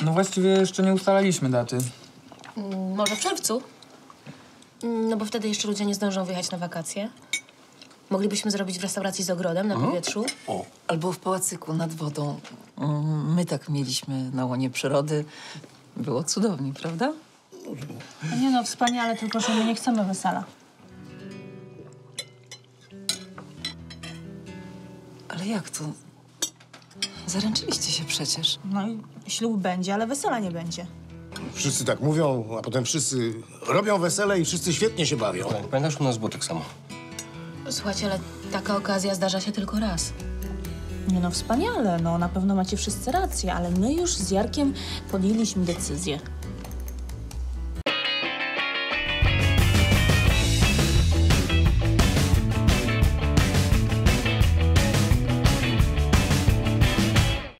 No właściwie jeszcze nie ustalaliśmy daty. Może w czerwcu? No bo wtedy jeszcze ludzie nie zdążą wyjechać na wakacje. Moglibyśmy zrobić w restauracji z ogrodem na powietrzu. O. Albo w pałacyku nad wodą. My tak mieliśmy na łonie przyrody. Było cudownie, prawda? Nie no, wspaniale, tylko że my nie chcemy wesela. Ale jak to? Zaręczyliście się przecież. No i ślub będzie, ale wesela nie będzie. Wszyscy tak mówią, a potem wszyscy robią wesele i wszyscy świetnie się bawią. Pamiętasz, u nas było tak samo. Słuchajcie, ale taka okazja zdarza się tylko raz. Nie no, wspaniale, no na pewno macie wszyscy rację, ale my już z Jarkiem podjęliśmy decyzję.